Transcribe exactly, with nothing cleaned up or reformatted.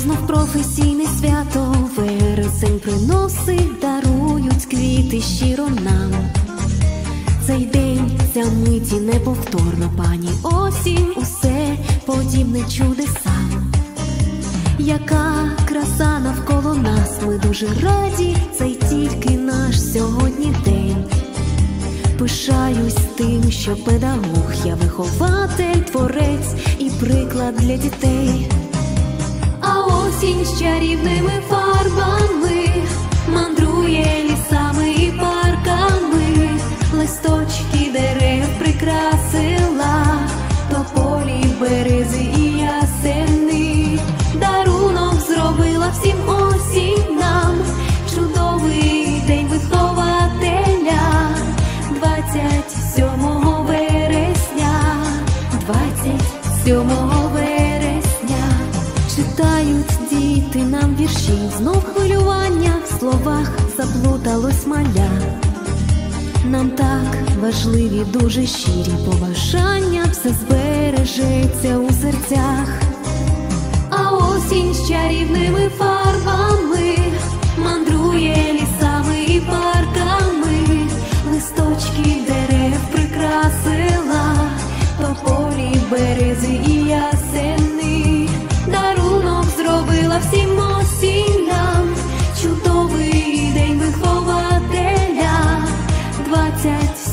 знов професійне свято, вересень приносить, дарують квіти щиро нам. Цей день, ця миті неповторна, пані осінь, усе подібне чудесам. Яка краса навколо нас, ми дуже раді, цей тільки наш сьогодні день. Пишаюсь тим, що педагог, я вихователь, творець і приклад для дітей. А осінь з чарівними фарбами мандрує лісами і парками, листочки дерев прикрасила, тополі, берези і ясени. Дарунок зробила всім осінь нам, чудовий день вихователя. Двадцять сьомого вересня, двадцять сьомого вересня, читають діти нам вірші, знов хвилювання, в словах заплуталось маля. Нам так важливі дуже щирі побажання, все збережеться у серцях. А осінь з чарівними фарбами мандрує лісами і парками, листочки дерев прикрасила, тополі, берези і ясени. Дарунок зробила всім осінням, чудовий день вихователя. Двадцять